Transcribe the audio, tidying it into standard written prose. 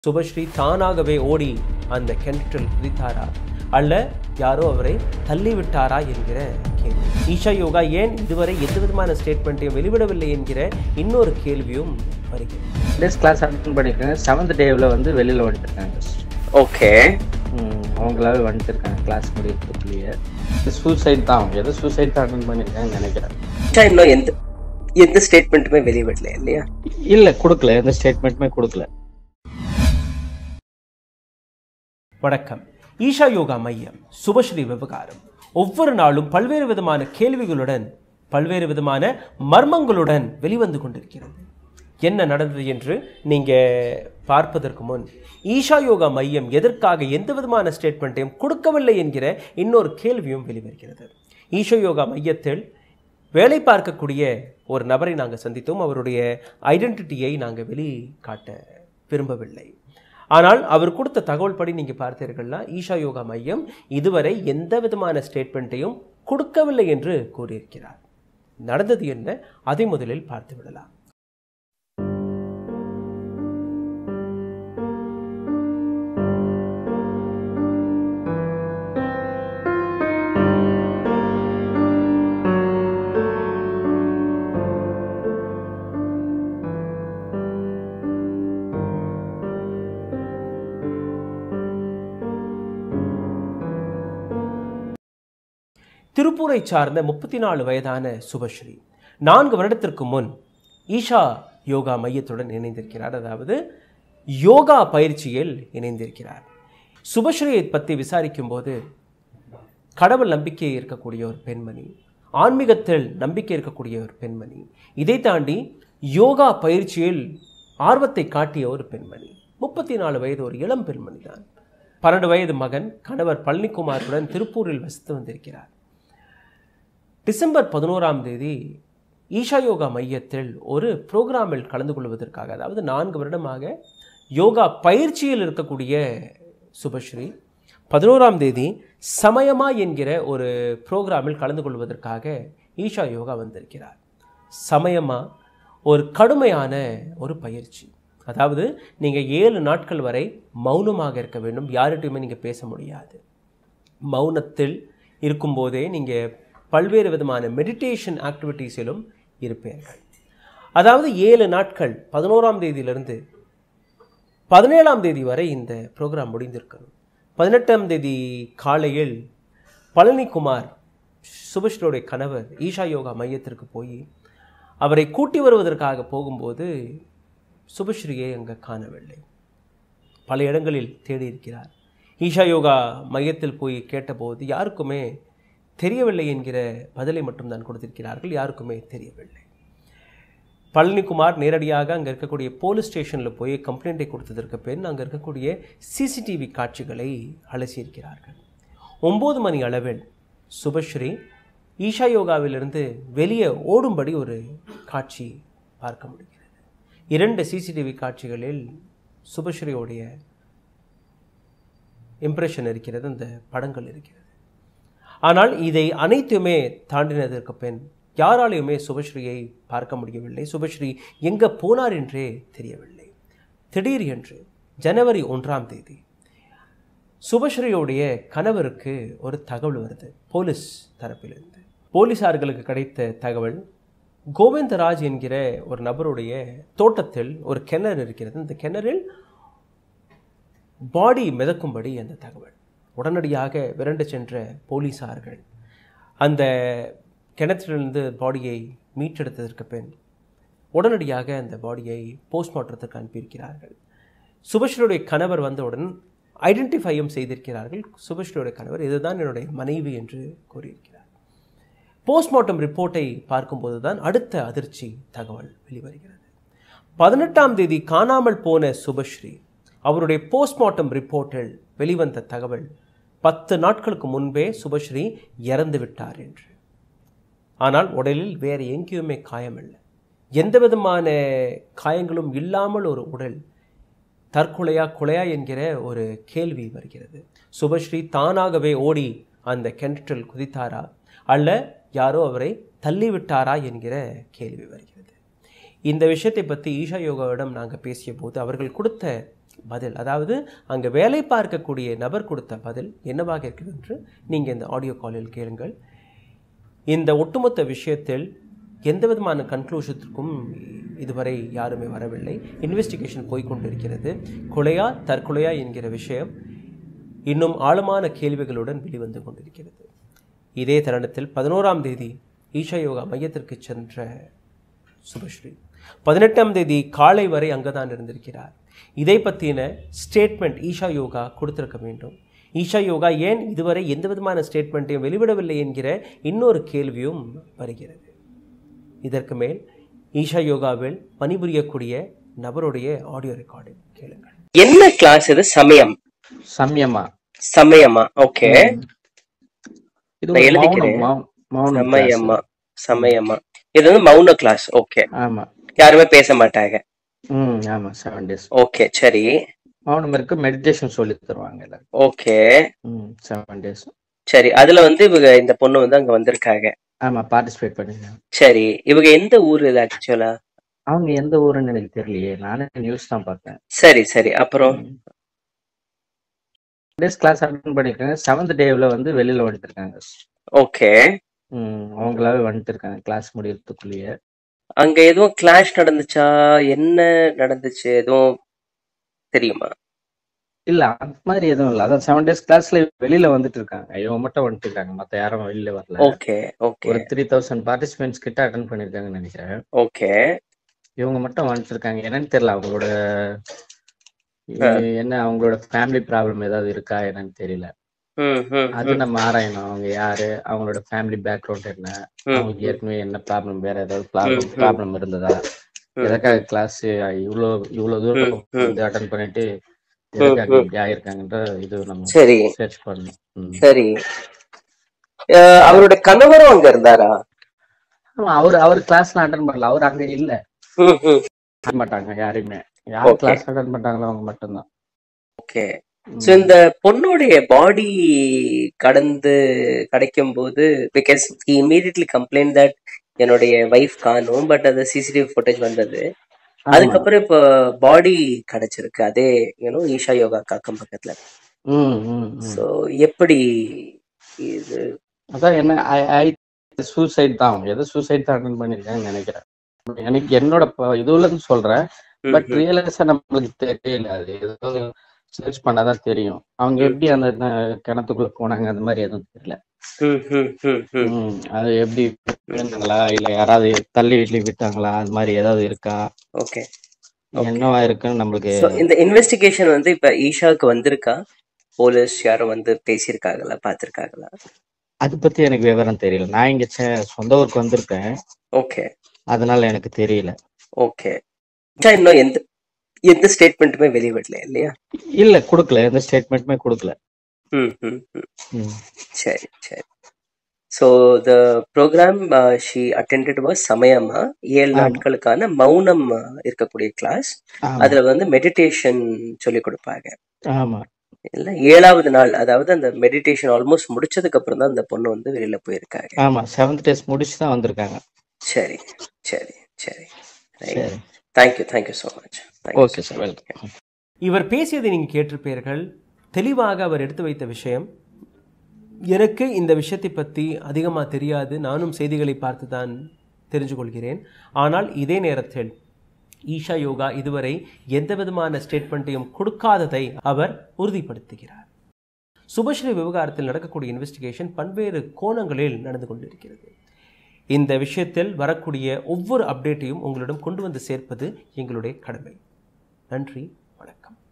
சுபஸ்ரீ தானாகவே ஓடி அந்த கிணற்றில் குதித்தாரா அல்ல யாரோ அவரை தள்ளிவிட்டாரா என்கிற கேள்வி. ஈஷா யோகா ஏன் இதுவரை எந்த விதமான ஸ்டேட்மெண்ட்டையும் வெளிவிடவில்லை என்கிற இன்னொரு கேள்வியும் வருகிறது. கிளாஸ் அட்டெண்ட் பண்ணிருக்காங்க. 7th டேவில் வந்து வெளியில் வந்துருக்காங்க. ஓகே, அவங்களாவே வந்துருக்காங்க கிளாஸ் முடியறதுக்குள்ளேயே. சூசைட் தான், அவங்க ஏதோ சூசைட் தான் அட்டெண்ட் பண்ணியிருக்காங்கன்னு நினைக்கிறேன். இன்னும் எந்த ஸ்டேட்மெண்ட்டுமே வெளிவிடல இல்லையா? இல்லை, கொடுக்கல, எந்த ஸ்டேட்மெண்ட்டுமே கொடுக்கல. வணக்கம். ஈஷா யோகா மையம் சுபஸ்ரீ விவகாரம் ஒவ்வொரு நாளும் பல்வேறு விதமான கேள்விகளுடன் பல்வேறு விதமான மர்மங்களுடன் வெளிவந்து கொண்டிருக்கிறது. என்ன நடந்தது என்று நீங்கள் பார்ப்பதற்கு முன் ஈஷா யோகா மையம் எதற்காக எந்த விதமான ஸ்டேட்மெண்ட்டையும் கொடுக்கவில்லை என்கிற இன்னொரு கேள்வியும் வெளிவருகிறது. ஈஷா யோகா மையத்தில் வேலை பார்க்கக்கூடிய ஒரு நபரை நாங்கள் சந்தித்தோம். அவருடைய ஐடென்டிட்டியை நாங்கள் வெளிக்காட்ட விரும்பவில்லை. ஆனால் அவர் கொடுத்த தகவல் படி நீங்கள் பார்த்தீர்கள்னா ஈஷா யோகா மையம் இதுவரை எந்த விதமான ஸ்டேட்மெண்ட்டையும் கொடுக்கவில்லை என்று கூறியிருக்கிறார். நடந்தது என்ன, அதை முதலில் பார்த்து விடலாம். திருப்பூரை சார்ந்த 34 வயதான சுபஸ்ரீ 4 வருடத்திற்கு முன் ஈஷா யோகா மையத்துடன் இணைந்திருக்கிறார். அதாவது யோகா பயிற்சியில் இணைந்திருக்கிறார். சுபஸ்ரீயை பற்றி விசாரிக்கும் போது கடவுள் நம்பிக்கை இருக்கக்கூடிய ஒரு பெண்மணி, ஆன்மீகத்தில் நம்பிக்கை இருக்கக்கூடிய ஒரு பெண்மணி, இதை தாண்டி யோகா பயிற்சியில் ஆர்வத்தை காட்டிய ஒரு பெண்மணி. 34 வயது, ஒரு இளம் பெண்மணி தான். 12 வயது மகன், கணவர் பழனிக்குமாருடன் திருப்பூரில் வசித்து வந்திருக்கிறார். டிசம்பர் 11ஆம் தேதி ஈஷா யோகா மையத்தில் ஒரு ப்ரோக்ராமில் கலந்து கொள்வதற்காக, அதாவது 4 வருடமாக யோகா பயிற்சியில் இருக்கக்கூடிய சுபஸ்ரீ 11ஆம் தேதி சமயமா என்கிற ஒரு ப்ரோக்ராமில் கலந்து கொள்வதற்காக ஈஷா யோகா வந்திருக்கிறார். சமயமா ஒரு கடுமையான ஒரு பயிற்சி. அதாவது நீங்கள் 7 நாட்கள் வரை மௌனமாக இருக்க வேண்டும். யார்கிட்டையுமே நீங்கள் பேச முடியாது. மௌனத்தில் இருக்கும்போதே நீங்கள் பல்வேறு விதமான மெடிடேஷன் ஆக்டிவிட்டீஸிலும் இருப்பீர்கள். அதாவது 7 நாட்கள் 11ஆம் தேதியிலிருந்து 17ஆம் தேதி வரை இந்த ப்ரோக்ராம் முடிந்திருக்கணும். 18ஆம் தேதி காலையில் பழனிக்குமார், சுபஸ்ரீயோடைய கணவர், ஈஷா யோகா மையத்திற்கு போய் அவரை கூட்டி வருவதற்காக போகும்போது சுபஸ்ரீயை அங்கே காணவில்லை. பல இடங்களில் தேடி இருக்கிறார். ஈஷா யோகா மையத்தில் போய் கேட்டபோது யாருக்குமே தெரியவில்லை என்கிற பதிலை மட்டும்தான் கொடுத்திருக்கிறார்கள். யாருக்குமே தெரியவில்லை. பழனிக்குமார் நேரடியாக அங்கே இருக்கக்கூடிய போலீஸ் ஸ்டேஷனில் போய் கம்ப்ளைண்ட்டை கொடுத்ததற்கு பின் அங்கே இருக்கக்கூடிய சிசிடிவி காட்சிகளை அலசியிருக்கிறார்கள். 9 மணி அளவில் சுபஸ்ரீ ஈஷா யோகாவிலிருந்து வெளியே ஓடும்படி ஒரு காட்சி பார்க்க முடிகிறது. 2 சிசிடிவி காட்சிகளில் சுபஸ்ரீயோடைய இம்ப்ரெஷன் இருக்கிறது, அந்த படங்கள் இருக்கிறது. ஆனால் இதை அனைத்துமே தாண்டினதற்கு பின் யாராலையுமே சுபஸ்ரீயை பார்க்க முடியவில்லை. சுபஸ்ரீ எங்கே போனார் என்றே தெரியவில்லை. திடீர் என்று ஜனவரி 1ஆம் தேதி சுபஸ்ரீயோடைய கணவருக்கு ஒரு தகவல் வருது போலீஸ் தரப்பிலிருந்து. போலீஸார்களுக்கு கிடைத்த தகவல், கோவிந்தராஜ் என்கிற ஒரு நபருடைய தோட்டத்தில் ஒரு கிணறு இருக்கிறது. இந்த கிணறில் பாடி மிதக்கும்படி அந்த தகவல். உடனடியாக விரண்டு சென்ற போலீஸார்கள் அந்த கிணற்றிலிருந்து பாடியை மீட்டெடுத்ததற்கு பின் உடனடியாக அந்த பாடியை போஸ்ட்மார்ட்டத்துக்கு அனுப்பியிருக்கிறார்கள். சுபஸ்ரீயுடைய கணவர் வந்தவுடன் ஐடென்டிஃபையும் செய்திருக்கிறார்கள். சுபஸ்ரீயுடைய கணவர் இதுதான் என்னுடைய மனைவி என்று கூறியிருக்கிறார். போஸ்ட்மார்ட்டம் ரிப்போர்ட்டை பார்க்கும்போது தான் அடுத்த அதிர்ச்சி தகவல் வெளிவருகிறது. 18ஆம் தேதி காணாமல் போன சுபஸ்ரீ, அவருடைய போஸ்ட்மார்ட்டம் ரிப்போர்ட்டில் வெளிவந்த தகவல் 10 நாட்களுக்கு முன்பே சுபஸ்ரீ இறந்து விட்டார் என்று. ஆனால் உடலில் வேறு எங்கேயுமே காயமில்லை. எந்த விதமான காயங்களும் இல்லாமல் ஒரு உடல் தற்கொலையா கொலையா என்கிற ஒரு கேள்வி வருகிறது. சுபஸ்ரீ தானாகவே ஓடி அந்த கிணற்றில் குதித்தாரா அல்ல யாரோ அவரை தள்ளிவிட்டாரா என்கிற கேள்வி வருகிறது. இந்த விஷயத்தை பற்றி ஈஷா யோகாவிடம் நாங்கள் பேசிய போது அவர்கள் கொடுத்த பதில், அதாவது அங்கே வேலை பார்க்கக்கூடிய நபர் கொடுத்த பதில் என்னவாக இருக்கிறது என்று நீங்கள் இந்த ஆடியோ காலில் கேளுங்கள். இந்த ஒட்டுமொத்த விஷயத்தில் எந்த விதமான கன்க்ளூஷத்திற்கும் இதுவரை யாருமே வரவில்லை. இன்வெஸ்டிகேஷன் போய்கொண்டிருக்கிறது. கொலையா தற்கொலையா என்கிற விஷயம் இன்னும் ஆழமான கேள்விகளுடன் வெளிவந்து கொண்டிருக்கிறது. இதே தருணத்தில் 11ஆம் தேதி ஈஷா யோகா மையத்திற்கு சென்ற சுபஸ்ரீ 18ஆம் தேதி காலை வரை அங்கதான் இருந்திருக்கிறார். இதை பற்றின ஸ்டேட்மெண்ட் ஈஷா யோகா கொடுத்திருக்க வேண்டும். ஈஷா யோகா ஏன் இதுவரை எந்த விதமான ஸ்டேட்மெண்ட்டையும் வெளிவிடவில்லை என்கிற இன்னொரு கேள்வியும் வருகிறது. இதற்கு மேல் ஈஷா யோகாவில் பணிபுரியக்கூடிய நபருடைய ஆடியோ ரெக்கார்டு கேளுங்கள். என்ன கிளாஸ் இது? சமயமா? ஓகே, சமயமா இது வந்து மௌன கிளாஸ். ஓகே, யாருமே பேச மாட்டாங்க. ஆமா, 7 days. ஓகே, சரி. மௌனம் இருக்கு, மெடிடேஷன் சொல்லி தருவாங்க எல்லாரும். Okay, 7 days. சரி. அதுல வந்து இவங்க இந்த பொண்ணு வந்து அங்க வந்திருக்காங்க. ஆமா, பார்ட்டிசிபேட் பண்ணிருக்காங்க. சரி, இவங்க எந்த ஊரு இது ஆக்சுவலா? அவங்க எந்த ஊருன்னு எனக்கு தெரியலையே, நானே நியூஸ் தான் பார்த்தேன். சரி சரி, அப்புறம் டேஸ் கிளாஸ் அட்டெண்ட் பண்ணிருக்காங்க. 7th டேவ்ல வந்து வெளியில வந்துருக்காங்க. ஓகே, அவங்களாவே வந்துட்டு இருக்காங்க கிளாஸ் முடியறதுக்குள்ளேயே. அங்க எதுவும் கிளாஷ் நடந்துச்சா? என்ன நடந்துச்சு எதுவும் தெரியுமா? இல்ல, அந்த மாதிரி எதுவும் இல்ல. அதான் 7 days கிளாஸ்ல வெளியில வந்துட்டு இருக்காங்க. இவங்க மட்டும் வந்துட்டு இருக்காங்க, மத்த யாரும் வெளியில வரல. ஓகே ஓகே, ஒரு 3000 பார்ட்டிசிபென்ட்ஸ் கிட்ட அட்டெண்ட் பண்ணிருக்காங்கன்னு நினைக்கிறேன். ஓகே, இவங்க மட்டும் வந்துட்டு இருக்காங்க. என்னன்னு தெரியல, அவங்களோட என்ன அவங்களோட ஃபேமிலி ப்ராப்ளம் ஏதாவது இருக்கா என்னன்னு தெரியல. அது நம்ம ஆராயணும். அவங்க யாரு, அவங்களோட ஃபேமிலி பேக்ரவுண்ட் என்ன, அவங்களுக்கு ஏற்கனவே என்ன ப்ராப்ளம், வேற ஏதாவது ப்ராப்ளம் இருந்ததா, எதற்காக கிளாஸ் இவ்வளவு தூரம் வந்து அட்டெண்ட் பண்ணிட்டு எதற்காக இப்படி ஆயிருக்காங்கன்ற இது நம்ம சர்ச் பண்ணணும். சரி, அவரோட கணவரும் அங்க இருந்தாரா? ஆமா, அவர் கிளாஸ்ல அட்டெண்ட் பண்ணல. அவர் அங்க இல்ல மாட்டாங்க யாருமே. யார் கிளாஸ் அட்டெண்ட் பண்றாங்களோ அவங்க மட்டும்தான். ஓகே. சோ இந்த பொண்ணுடைய பாடி கிடைக்கும் போது, because he immediately complained that என்னுடைய வைஃப் காணோம், பட் அது சிசிடிவி ஃபுட்டேஜ் வந்தது. அதுக்கப்புறம் இப்ப பாடி கிடைச்சிருக்கு, அதே ஈஷா யோகா காக்கம் பக்கத்துல. சோ எப்படி இது? அதான் என்ன சூசைட் தான், அவங்க ஏதோ சூசைட் தான் அட்டெண்ட் பண்ணிருக்காங்கன்னு நினைக்கிறேன். எனக்கு என்னோட இதுல இருந்து சொல்றேன், பட் ரியலைஸா நம்மளுக்கு தெரியல. அது ஏதோ சர்ச் பண்ணாதான் தெரியும். அவங்க எப்படி அந்த கிணத்துக்குள்ள போனாங்க, அந்த மாதிரி எதுவும் தெரியல. அது எப்படி விழுந்தாங்களா, இல்ல யாராவது தள்ளி வீட்லி விட்டாங்களா, அது மாதிரி ஏதாவது இருக்கா, ஓகே என்னவா இருக்குன்னு நம்மளுக்கு. இந்த இன்வெஸ்டிகேஷன் வந்து இப்ப ஈஷாவுக்கு வந்திருக்கா? போலீஸ் யாரும் வந்து பேசியிருக்காங்களா, பாத்திருக்காங்களா? அது பத்தி எனக்கு விவரம் தெரியல. நான் இங்க சொந்த ஊருக்கு வந்திருக்கேன். ஓகே, அதனால எனக்கு தெரியல. ஓகே, இன்னும் எந்த ஸ்டேட்மெண்ட்டுமே வெளியிடல இல்லையா? இல்ல, கொடுக்கல, எந்த ஸ்டேட்மெண்ட்டுமே கொடுக்கல. சரி சரி. So the program she attended was சமயமா 7 நாட்களுக்கான மௌனம் இருக்கக்கூடிய கிளாஸ். அதுல வந்து மெடிடேஷன் சொல்லி கொடுப்பாங்க. ஆமா, இல்ல 7வது நாள், அதாவது அந்த மெடிடேஷன் ஆல்மோஸ்ட் முடிச்சதுக்கு அப்புறம் தான் அந்த பொண்ணு வந்து வெளியில போயிருக்காங்க. ஆமா, 7th days முடிச்சு தான் வந்திருக்காங்க. சரி சரி சரி, thank you so much. Okay sir, welcome. இவர் பேசியதை நீங்கள் கேட்டிருப்பீர்கள். தெளிவாக அவர் எடுத்து வைத்த விஷயம், எனக்கு இந்த விஷயத்தை பற்றி அதிகமாக தெரியாது, நானும் செய்திகளை பார்த்து தான் தெரிஞ்சு கொள்கிறேன். ஆனால் இதே நேரத்தில் ஈஷா யோகா இதுவரை எந்த விதமான ஸ்டேட்மெண்ட்டையும் கொடுக்காததை அவர் உறுதிப்படுத்துகிறார். சுபஸ்ரீ விவகாரத்தில் நடக்கக்கூடிய இன்வெஸ்டிகேஷன் பல்வேறு கோணங்களில் நடந்து கொண்டிருக்கிறது. இந்த விஷயத்தில் வரக்கூடிய ஒவ்வொரு அப்டேட்டையும் உங்களிடம் கொண்டு வந்து சேர்ப்பது எங்களுடைய கடமை. நன்றி, வணக்கம்.